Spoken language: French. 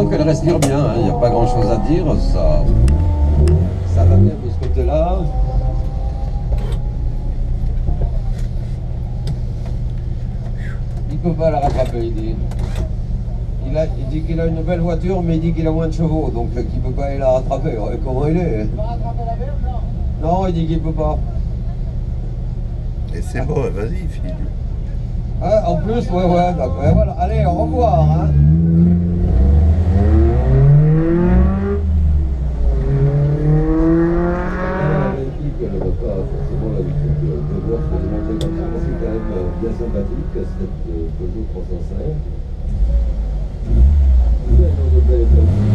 sent qu'elle respire bien, hein. Il n'y a pas grand chose à dire, ça va bien de ce côté-là. Il peut pas la rattraper, il dit. Il dit qu'il a une belle voiture, mais il dit qu'il a moins de chevaux, donc qu'il ne peut pas aller la rattraper. Comment il est? Tu vas rattraper la verge, là? Non, il dit qu'il ne peut pas. Et c'est bon, vas-y, fille. Ah, en plus, ouais, d'accord. Voilà. Allez, au revoir. Hein. Elle n'a pas forcément l'habitude de voir se démonter comme ça, parce que c'est quand même bien sympathique, cette Peugeot 305.